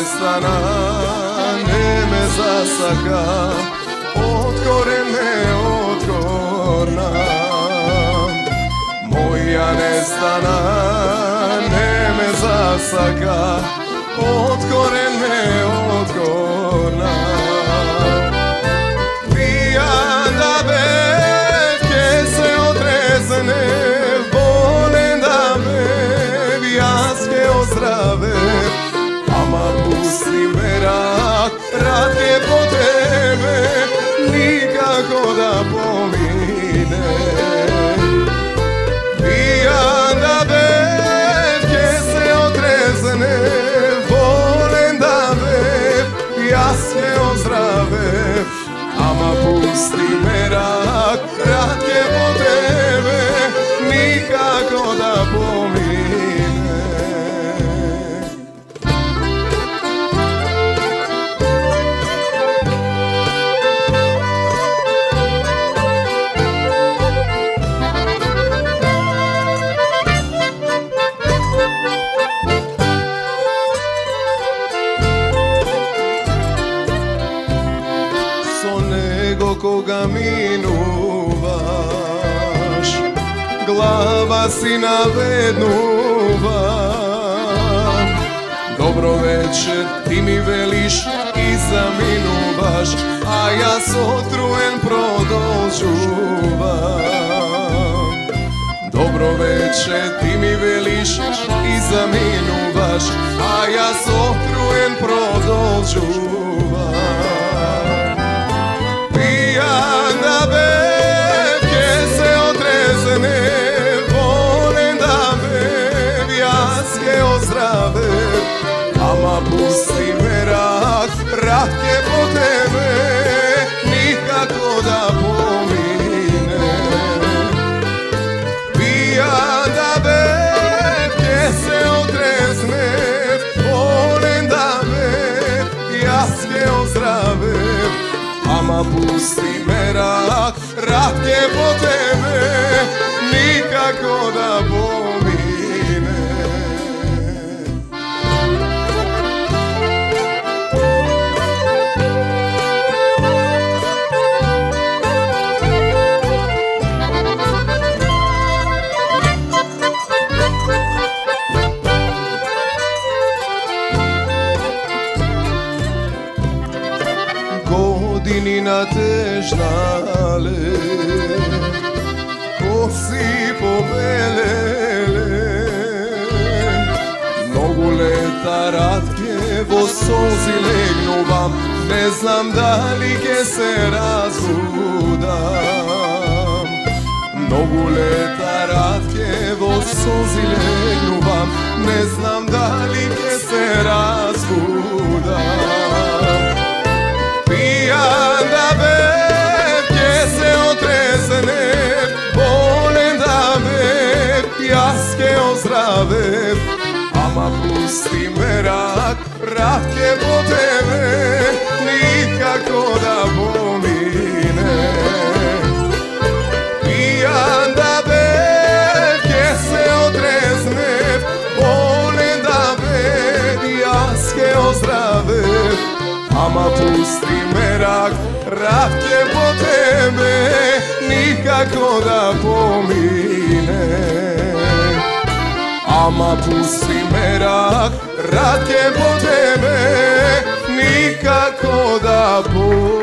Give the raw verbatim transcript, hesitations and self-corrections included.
nestana, ne me zasaka, otkorene otkorna. Moja nestana, ne me zasaka, otkorene otkorna. Pijana betke se otrezne, volim da me vijaske ozdrave. Ama pusti me rak, rak je po tebe, nikako da pomine. Pijana betke se otrezne, volim da me vijaske ozdrave. Ama pusti me rak, rak je po tebe, nikako da pomine. Nego koga minuvaš, glava si navednuva. Dobro večer, ti mi veliš i zaminuvaš, a ja s otrujen produžuvam. Dobro večer, ti mi veliš i zaminuvaš, a ja s otrujen produžuvam. Pijana betke se otrezne, volim da me vijaske ozdrave. Ama pusti me rak, rak je po tebe, nikako da pomine. Pijana betke se otrezne, volim da me vijaske ozdrave. Ama pusti me rak, rak je po tebe, nikako da pomine. Godinina te žnale, kosi pobelele. Mnogo leta ratke vo sozi legnu vam, ne znam da li ke se razudam. Mnogo leta ratke vo sozi legnu vam, ne znam da li ke se razudam. Pijana betke se otrezne, volim da me vijaske ozdrave. Ama pusti me rak, rak je po tebe, nikako da pomine. Pijana betke se otrezne, volim da me vijaske ozdrave. Ama pusti me rak, rak je po tebe, nikako da pomine. Ama pusti me rak, rak je po tebe, nikako da pomine.